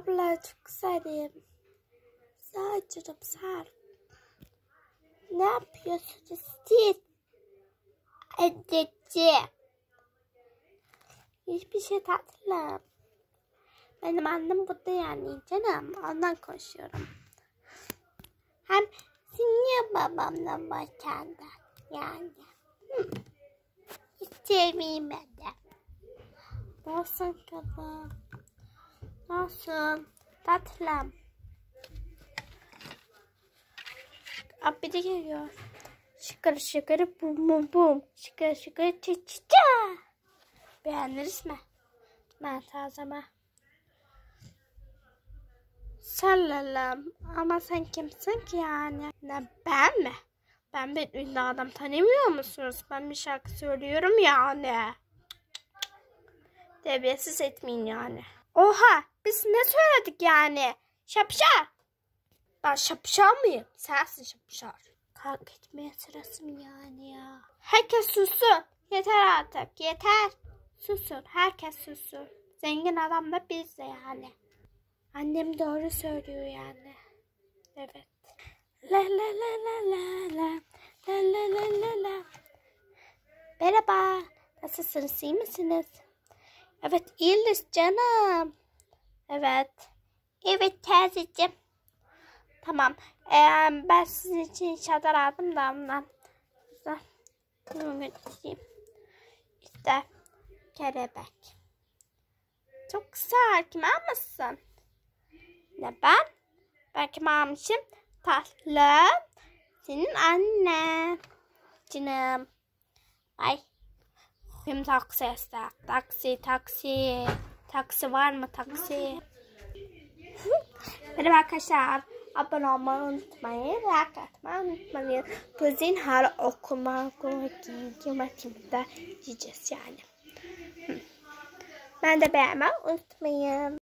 Abla çok güzelim. Sağ canım sağ. Ne yapıyorsunuz siz? Anneciğim. Hiçbir şey tatlım. Benim annem burada yani canım. Ondan konuşuyorum. Hem sen niye babamla başladın yani? Hiç sevmedim. Nasıl kızım? Nasıl? Tatlım. Abi de geliyor. Şıkır şıkır bum bum bum. Şıkır şıkır çı çı çı. Beğendiniz mi? Ben tazeme. Sallalım. Ama sen kimsin ki yani? Ne ben mi? Ben bir ünlü adam tanımıyor musunuz? Ben bir şarkı söylüyorum yani. Terbiyesiz etmeyin yani. Oha! Biz ne söyledik yani? Şapşal! Ben şapşal mıyım? Sensin şapşal. Kalk etmeye sırası mı yani ya? Herkes sussun. Yeter artık. Yeter. Susun. Herkes susun. Zengin adam da biz de yani. Annem doğru söylüyor yani. Evet. La la la la la la. La la la la la. Merhaba. Nasılsınız? İyi misiniz? Evet iyiyiz canım. Evet. Evet teyzeciğim. Tamam. Ben sizin için çadır aldım da ondan. İşte kelebek. Çok güzel. Kim almışsın? Ne ben? Ben kim almışım? Tatlı. Senin annen. Canım. Ay. Benim taksi ister. Taksi. Taksi var mı taksi? Merhaba arkadaşlar. Abone olmayı unutmayın. Like atmayı unutmayın. Bugün hala okumak yiyeceğiz yani. Ben de beğenmeyi unutmayın.